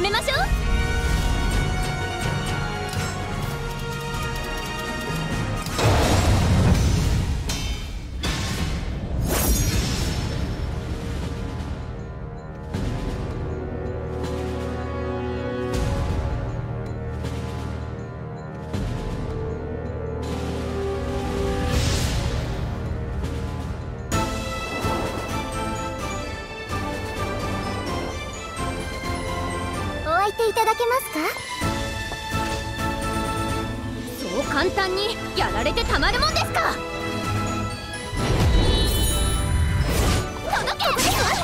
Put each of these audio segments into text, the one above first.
始めましょう。 いていただけますか？ そう簡単にやられてたまるもんですか。届け！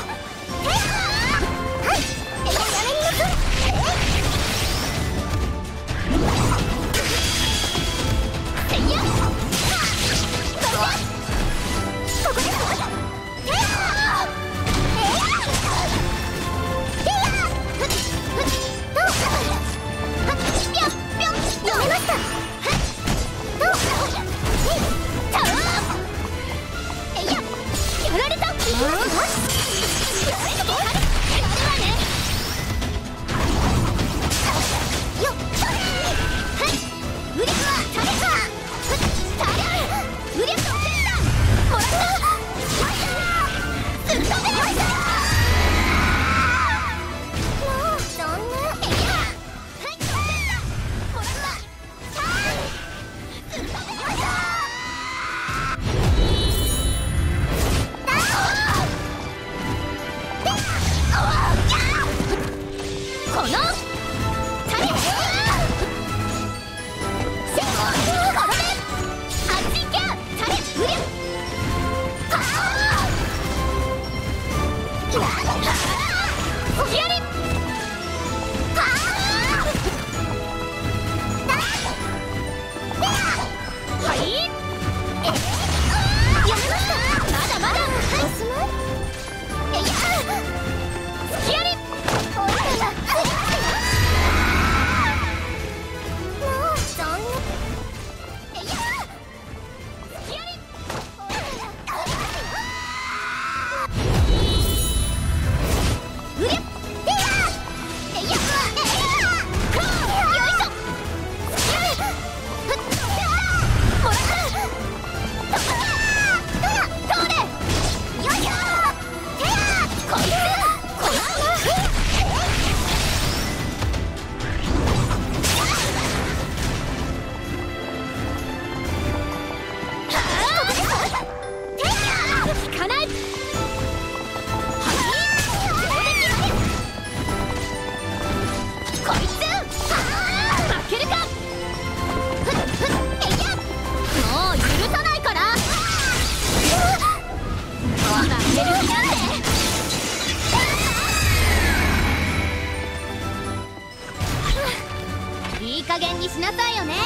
いい加減にしなさいよね。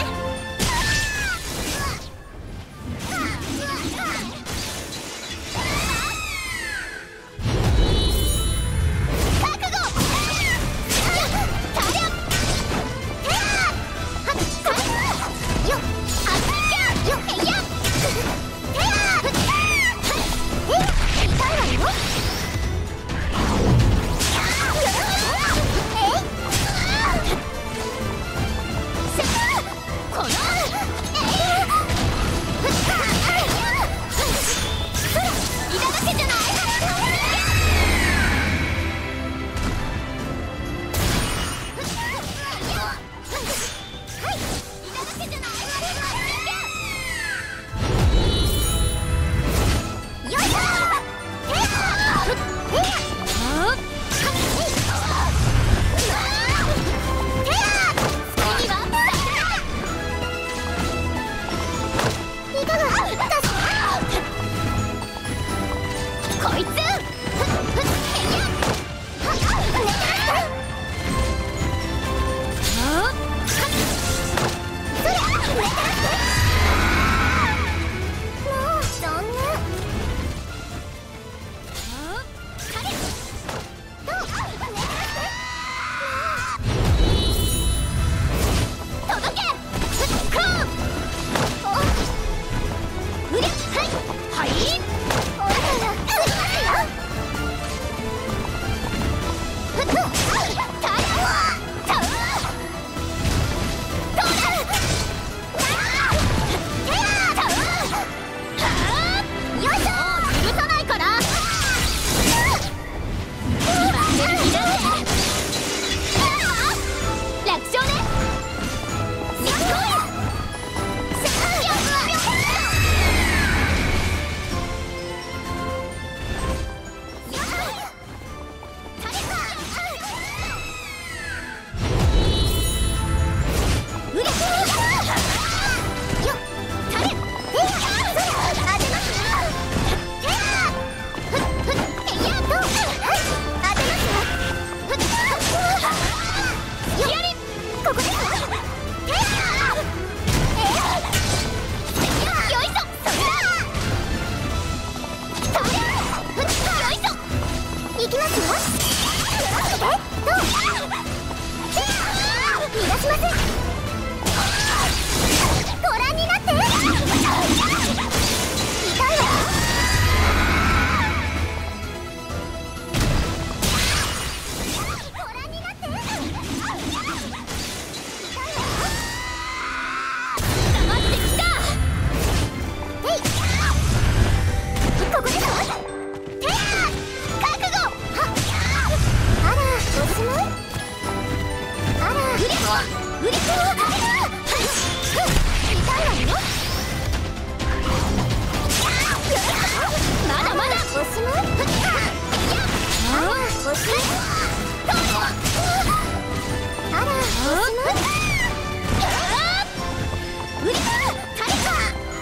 このウリコ痛いわよ。 まだまだおしまい。あらおしまい。あらおしまい。 ウリコ誰か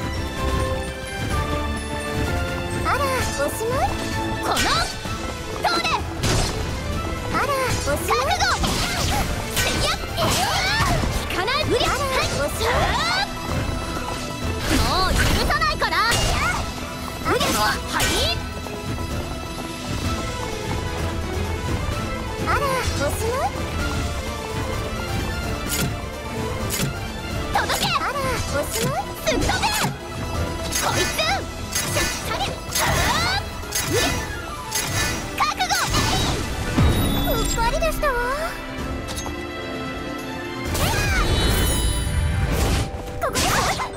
あらおしまい。 このどれあらおしまい。 覚悟せや引かないウリあらおしまい。 もう許さないからウリコはいあらおしまい。 届けあらおしまい。 すっ飛べこいつしゃっさりウリ覚悟うっかりでしたわ。ここです。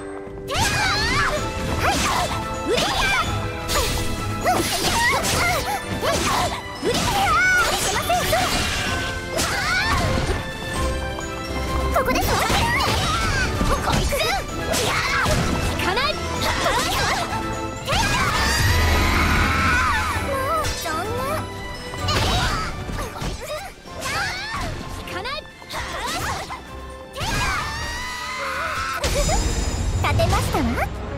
ウリここですわ。 こいつ引かないもうそんな。 こいつ引かない立てましたわ。